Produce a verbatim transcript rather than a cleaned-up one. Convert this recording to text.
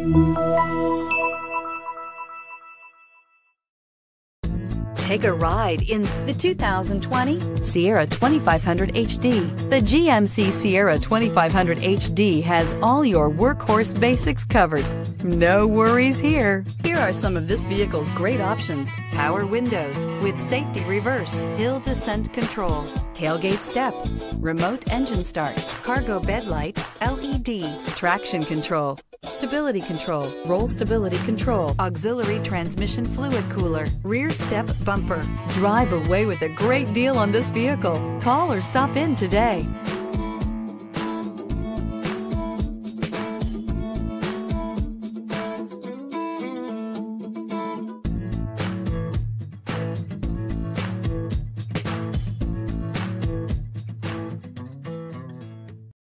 Take a ride in the two thousand twenty Sierra twenty-five hundred H D. The G M C Sierra twenty-five hundred H D has all your workhorse basics covered. No worries here. Here are some of this vehicle's great options: power windows with safety reverse, hill descent control, tailgate step, remote engine start, cargo bed light, L E D, traction control, stability control, roll stability control, auxiliary transmission fluid cooler, rear step bumper. Drive away with a great deal on this vehicle. Call or stop in today.